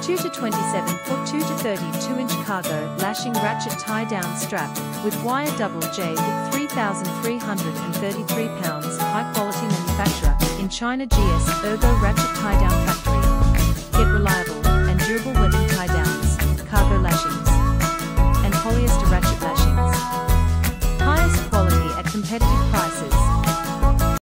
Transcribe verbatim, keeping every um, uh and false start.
two to twenty-seven foot two to thirty-two inch cargo lashing ratchet tie-down strap, with wire double J with three thousand three hundred thirty-three pounds, high-quality manufacturer, in China. G S Ergo ratchet tie-down